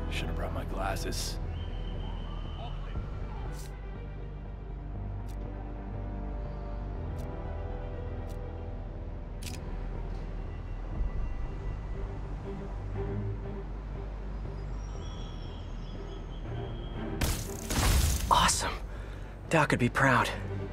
Should have brought my glasses. Awesome. Doc would be proud.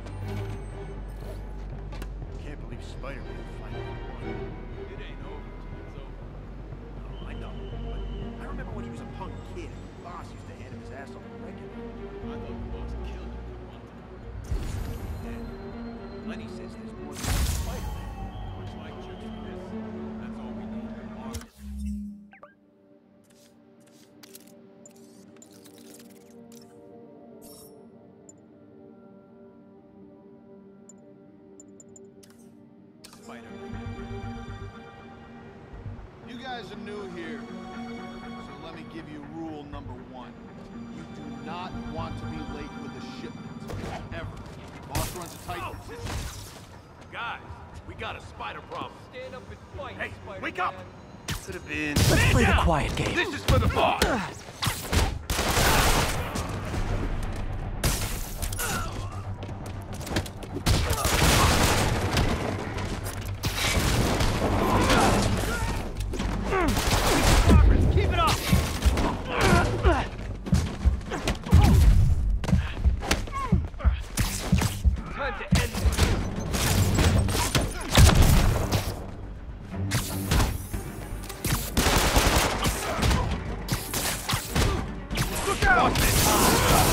Can't believe Spider-Man finally won. It ain't over till it's over. Oh, I know. But I remember when he was a punk kid and the boss used to hand him his ass on the regular. I thought the boss killed him for one time. And Lenny says there's more than one Spider-Man. Much like Judge for this. That's all we need. Artists. You guys are new here, so let me give you rule number one. You do not want to be late with a shipment. Ever. Boss runs a tight... Guys, we got a spider problem. Stand up and fight, hey, Spider-Man. Wake up! Could have been... Let's play the quiet game. This is for the boss! Keep it up! Time to end this. Look out!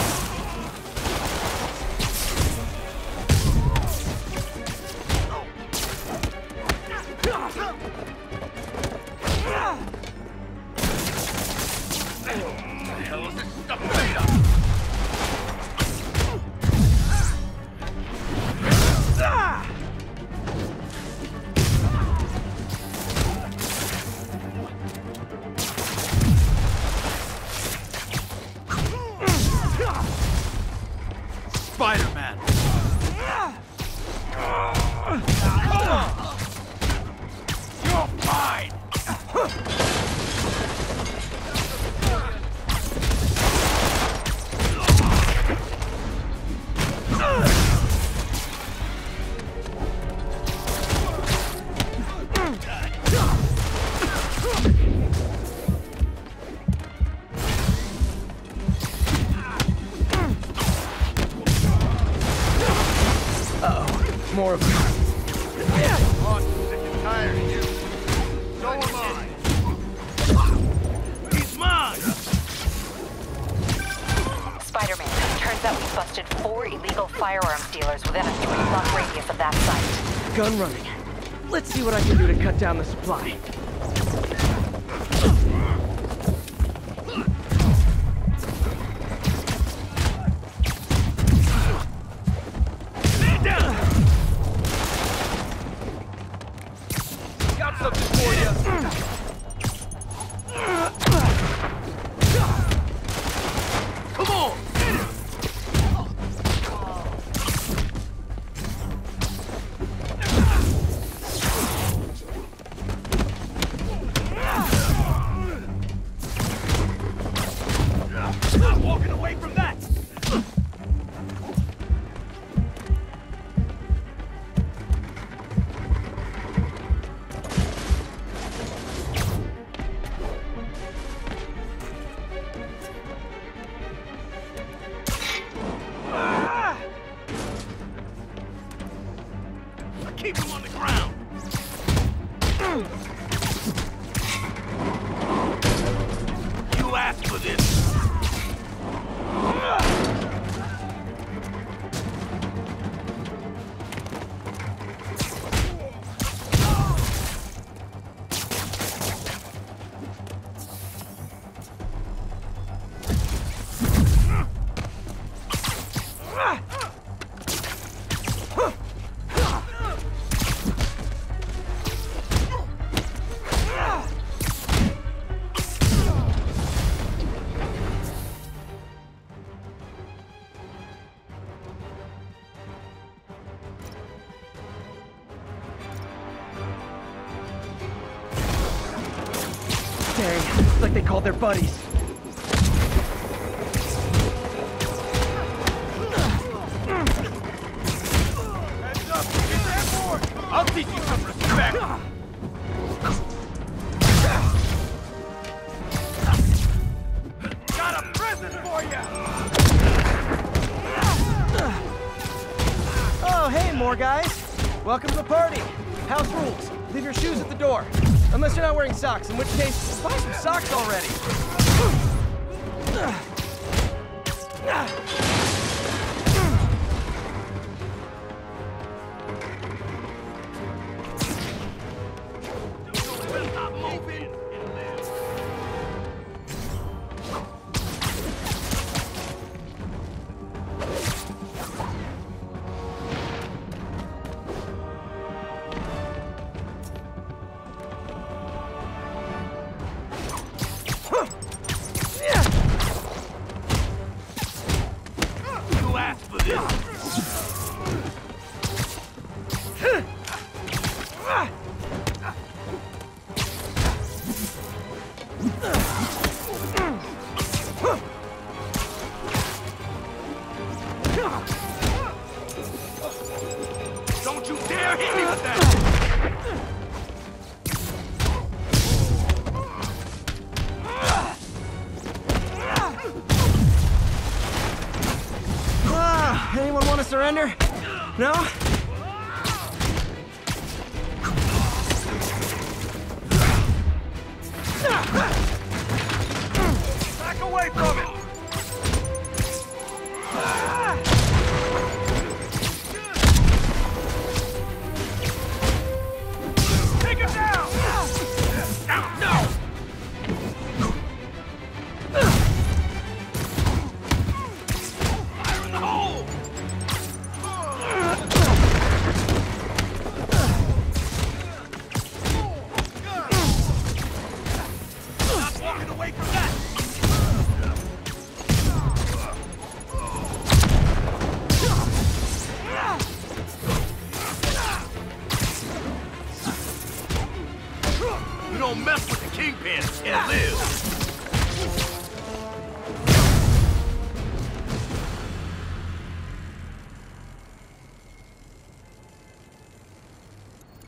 What the hell is this stuff made of? Spider-Man! You're mine! More of them. Oh, I'm sick and tired of you. So am I. He's mine! Spider-Man, turns out we busted 4 illegal firearms dealers within a 3-block radius of that site. Gun running. Let's see what I can do to cut down the supply. Man down! Got something for you! Come on! Not walking away from that! Keep him on the ground! You asked for this! Dang, looks like they called their buddies. I'll teach you some respect! Got a present for you! Oh, hey, more guys. Welcome to the party. House rules. Leave your shoes at the door. Unless you're not wearing socks, in which case, buy some socks already. Stop moving! You asked for this! Don't you dare hit me with that! Anyone want to surrender? No? Back away from it! Take him down! No! Fire in the hole! Not walking away from that! You don't mess with the Kingpin and live!